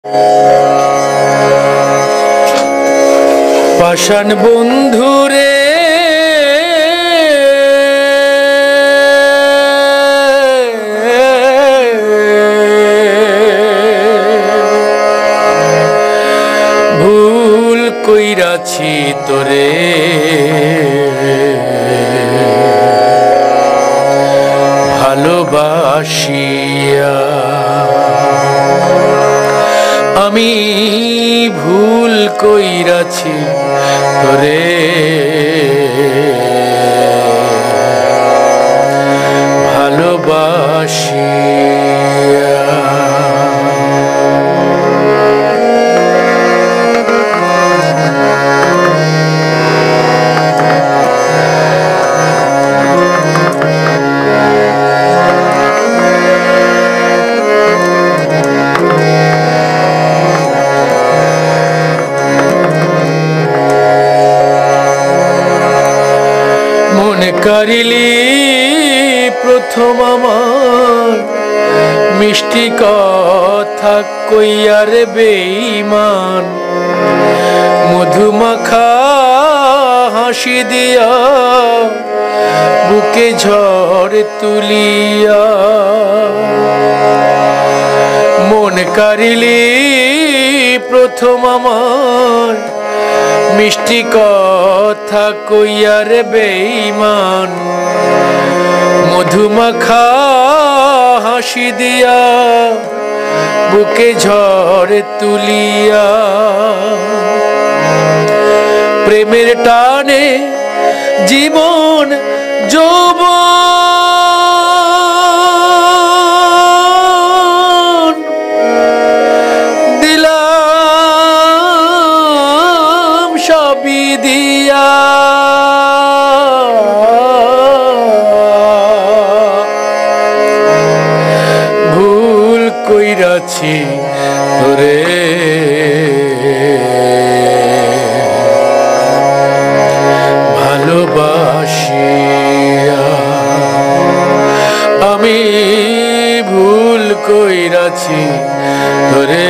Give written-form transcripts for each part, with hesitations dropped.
পাষাণ বন্ধুরে ভুল কইরাছি তোরে ভালোবাসিয়া আমি ভুল কইরাছি তোরে ভালোবাসিয়া। মনে করিলি প্রথম আমার মিষ্টি কথা কইয়ার বেঈমান, মধুমাখা হাসি দিয়া বুকে ঝড় তুলিয়া। মনে করিলি প্রথম আমার মিষ্টি কথা কইয়ার বেঈমান, মধুমাখা হাসি দিয়া বুকে ঝড় তুলিয়া। প্রেমের টানে জীবন যৌবন দিলাম সবই দিয়া। ভুল কইরাছি তোরে ভালোবাসিয়া, আমি ভুল কইরাছি তোরে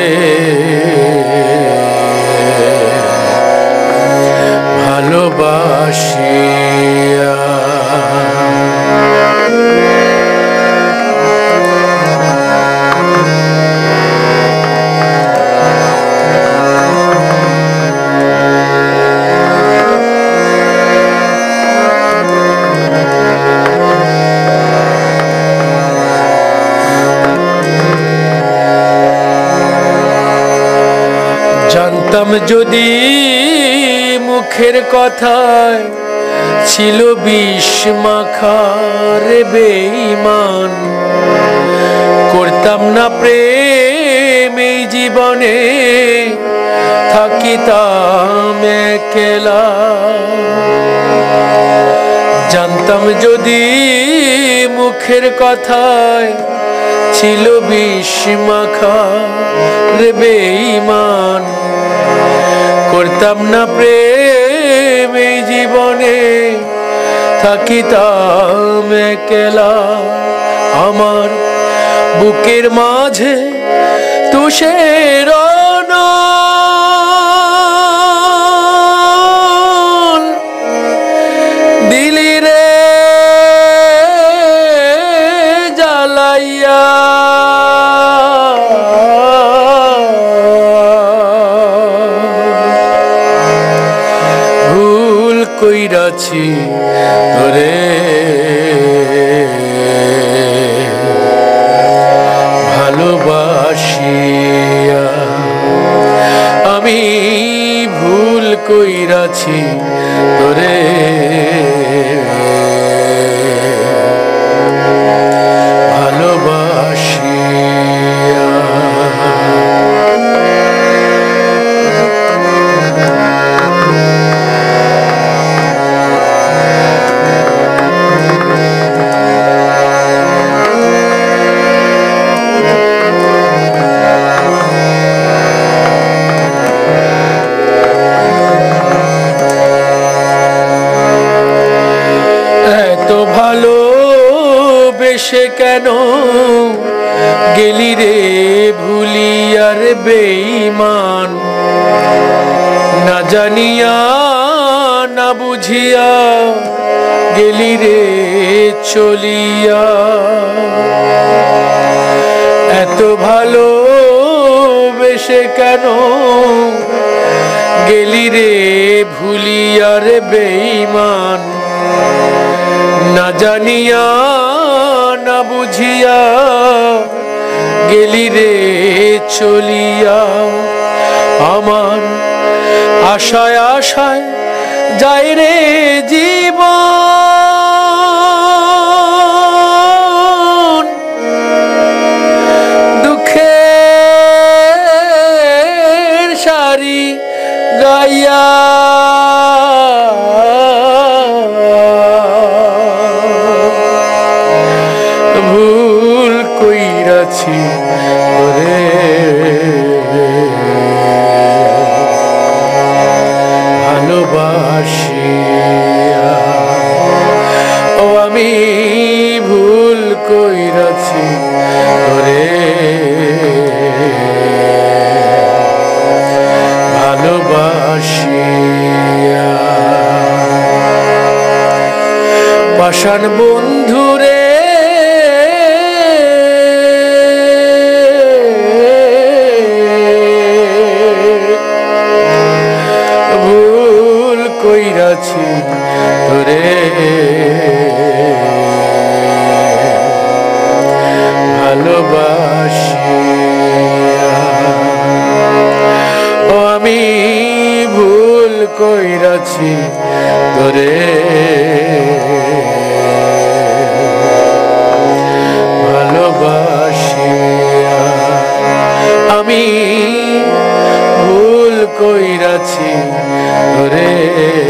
ভালোবাসিয়া। জানতাম যদি মুখের কথায় ছিল বিষ মাখা রে বেঈমান, করতাম না প্রেম এই জীবনে থাকিতাম একলা। জানতাম যদি মুখের কথায় ছিল বিষ মাখা রে বেঈমান, করতাম না প্রেম এই জীবনে থাকিতাম একলা। আমার বুকের মাঝে তুষের নল দিলি রে জ্বালাইয়া। ভুল কইরাছি তোরে ভালোবাসিয়া, আমি ভুল কইরাছি তোরে ভালোবাসিয়া। ভালোবেসে কেন গেলি রে ভুলিয়া রে বেঈমান। বেঈমান না জানিয়া না বুঝিয়া গেলি রে চলিয়া এত ভালো বেশে কেন গেলি রে ভুলিয়া রে বেঈমান না জানিয়া না বুঝিয়া গেলি রে চলিয়া আমার আশায় আশায় যায় রে জীবন দুঃখের সারি গাইয়া ভুল কইরাছি তোরে ভালোবাসিয়া ও আমি ভুল কইরাছি তোরে ভালোবাসিয়া পাষাণ বন্ধুরে ভুল কইরাছি তোরে ভালোবাসিয়া ও আমি ভুল কইরাছি তোরে ভালোবাসিয়া আমি ভুল কইরাছি তোরে